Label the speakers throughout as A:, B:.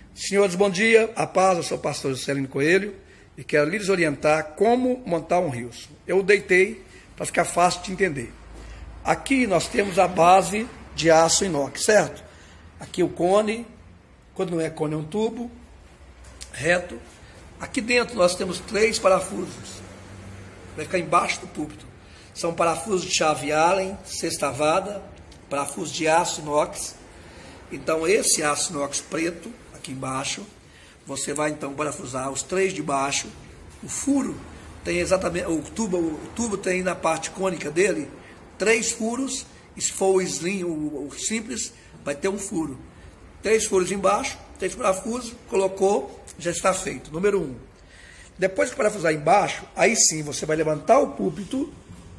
A: Senhores, bom dia, a paz, eu sou o pastor Juscelino Coelho e quero lhes orientar como montar um Hilson. Eu deitei para ficar fácil de entender. Aqui nós temos a base de aço inox, certo? Aqui o cone, quando não é cone é um tubo reto. Aqui dentro nós temos 3 parafusos, vai ficar embaixo do púlpito. São parafusos de chave Allen, sextavada, parafuso de aço inox. Então esse aço inox preto, aqui embaixo, você vai então parafusar os 3 de baixo. O furo tem exatamente, o tubo tem na parte cônica dele 3 furos, e se for o slim, o simples, vai ter um furo. 3 furos embaixo, 3 parafusos, colocou, já está feito. Número 1. Depois que parafusar embaixo, aí sim você vai levantar o púlpito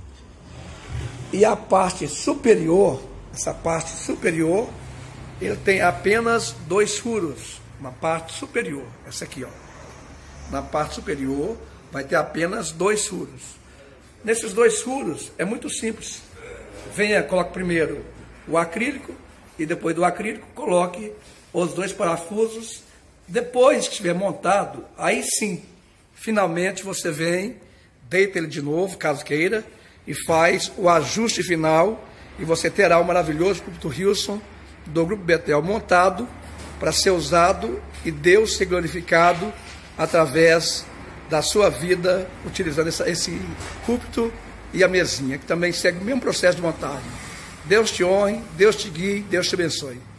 A: e a parte superior, essa parte superior, ele tem apenas 2 furos. Uma parte superior, essa aqui, ó. Na parte superior vai ter apenas 2 furos. Nesses 2 furos é muito simples. Coloque primeiro o acrílico e depois do acrílico coloque os 2 parafusos. Depois que estiver montado, aí sim, finalmente você vem, deita ele de novo, caso queira, e faz o ajuste final e você terá o maravilhoso púlpito Hilson do Grupo Betel montado para ser usado e Deus ser glorificado através da sua vida, utilizando esse púlpito e a mesinha, que também segue o mesmo processo de montagem. Deus te honre, Deus te guie, Deus te abençoe.